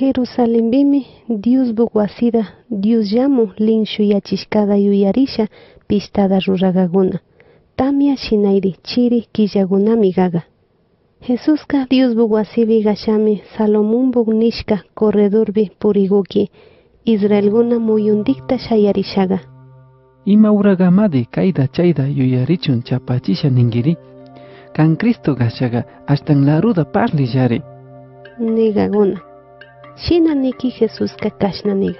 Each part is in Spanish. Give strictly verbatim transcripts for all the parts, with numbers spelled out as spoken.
Jerusalén bimi Dios buguasida Dios llamo linshu yachishkada yuyarisha pistada ruragaguna. Tamia shinairi chiri killagunami gaga. Jesuska Dios buguasibi gashami Salomón bugnishka corredorbi puriguki Israelguna muyundikta shayarishaga. Ima uragamadi kaida chaida yuyarichun chapachisha ningiri. Kan Cristo gashaga hasta la ruda parli yari. Nigaguna. Shina niki Jesuska kashna niga.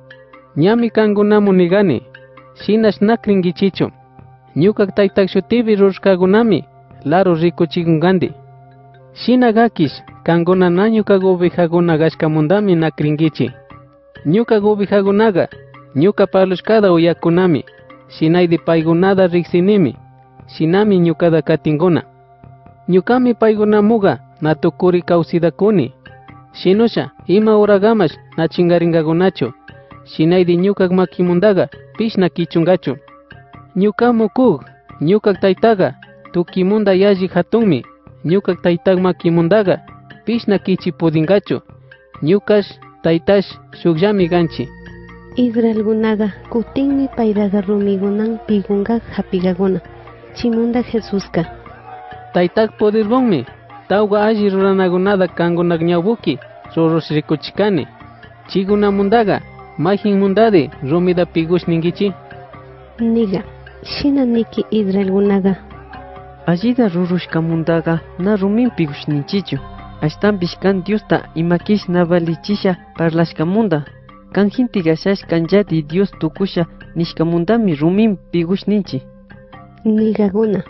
Ñami kangunamu nigani. Shinash nakringichicho. Ñukak taytakshutibi rushkagunami. Laro rikuchigungandi. Shina gakish kanguna na ñuka gobijaguna gashkamundami nakringichi. Ñuka gobijagunaga. Ñuka parlushkada uyakunami. Shinaidi paygunada riksinimi. Shinami ñukada katinguna. Ñukami paygunamuga natukuri kawsidakuni. Shinusha ima uragamash nachingaringagunacho. Shinaidi ñukak makimundaga pishna kichungacho. Ñukamu kug, ñukak taytaga tukimunda yaji hatunmi. Ñukak taytag makimundaga pishna kichipudingacho. Ñukash taytash shukllami ganchi. Israelgunaga kutinmi paydaga rumigunan pigungak hapigaguna. Chimunda Jesuska. Taytag poderbonmi. Tauga alli ruranagunada kangunak ñawbuki roros rikuchikani. Chigunamundaga majin mundadi rumida pigush ningichi. Niga. Shina niki Israelgunaga. Allida rurushkamundaga na rumin pigush ninchichu. Ashtan bishkan Diosta imakish navalichisha parlashkamunda. Kan hinti gashash kanjati Dios tukusha nishkamundami rumin pigush ninchi. Nigaguna.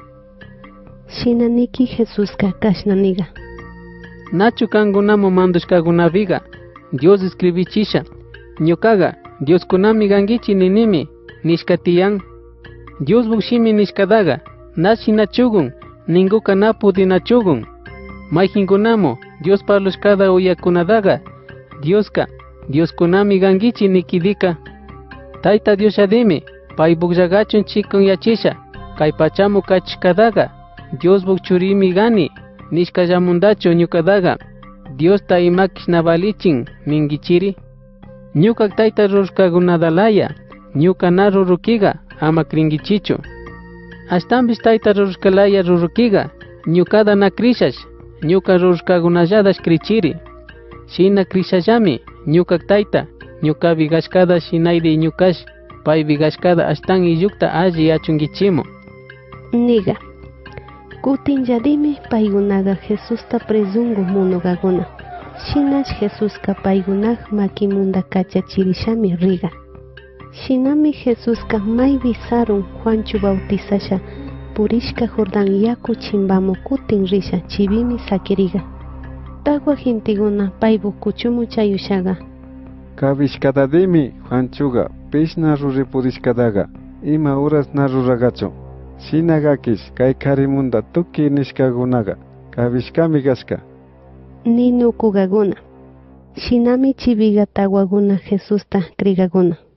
Shina niki Jesuska kashna niga. Nachu kangunamu mandushkagunaviga. Dios escribichisha. Ñukaga Dios kunami gangichi ninimi nishkatiyan. Dios bushimi nishkadaga. Nashi nachugun ninguka napudi nachugun. Majingunamu Dios parlushkada uyakunadaga. Dioska Dios kunami gangichi nikidika. Taita Dios adimi pay bugjagachun chikun yachisha. Kay pachamu kachkadaga. Dios bukchurimi gani nishkallamundacho ñukadaga. Dios ta imakish navalichin mingichiri. Ñukak tayta rurushkagunadalaya. Ñuka na rurukiga ama kringichicho. Ashtambish tayta rurushkalaya rurukiga. Ñukada na krishash. Ñuka rurushkagunalladash krichiri. Shina krishallami ñukak tayta. Ñuka vigashkada shinaidi ñukash. Pay vigashkada ashtan iyukta alli achungichimo. Niga. Kutin yadimi paygunaga Jesusta presungu munugaguna. Shinash Jesuska paygunag makimunda kachachirishami riga. Shinami Jesuska may bisarun Juanchu bautizasha purishka Jordan yaku chimbamu kutin risha chibimi sakiriga. Tagua jintiguna paybu kuchumu chayushaga. Kabishkadadimi Juanchuga pishna ruripurishkadaga ima horas na ruragacho. Shinagakish kay karimunda tuki nishkagunaga kabishkami gashka. Ninukugaguna. Shinami chibiga tawaguna Jesusta krigaguna.